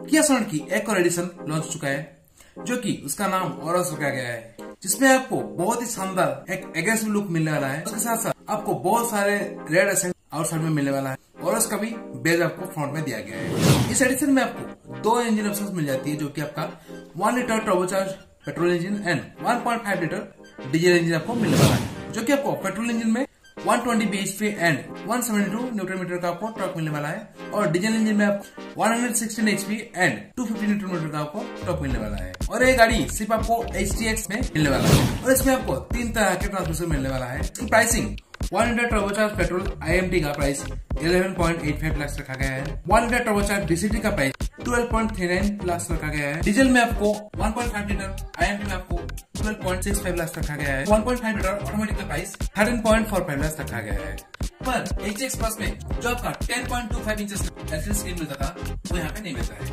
किया सोनेट की एक और एडिशन लॉन्च हो चुका है, जो कि उसका नाम ऑरस रखा गया है, जिसमें आपको बहुत ही शानदार एक एग्रेसिव लुक मिलने वाला है। उसके साथ साथ आपको बहुत सारे रेड एसेंट आउटसाइड में मिलने वाला है और उसका भी बेज आपको फ्रंट में दिया गया है। इस एडिशन में आपको 2 इंजन ऑप्शंस मिल जाती है, जो कि आपका 1 litre turbocharge petrol engine and 1.5 litre diesel engine आपको मिलने वाला है, जो कि आपको पेट्रोल इंजन में 120 bhp एंड 172 न्यूटन मीटर का आपको टॉर्क मिलने वाला है और डीजल इंजन में आपको 116 HP एंड 250 न्यूटन मीटर का आपको टॉर्क मिलने वाला है। और ये गाड़ी सिर्फ आपको HTX में मिलने वाला है और इसमें आपको 3 तरह के ट्रांसमिशन मिलने वाला है। इसकी pricing 1 litre turbocharge petrol IMT का प्राइस 11.85 लाख रखा गया है। 1 लीटर टर्बोचार्ज DCT का प्राइस 12.39 लाख रखा गया है। डीजल में आपको 1.5 लीटर IMT में आपको 12.65 लाख रखा गया है। 1.5 लीटर ऑटोमेटिक का प्राइस 13.45 लाख रखा गया है। पर HX प्लस में जो आपका 10.25 इंचेस एलसीडी स्क्रीन मिलता था, वो यहाँ पे नहीं मिलता है।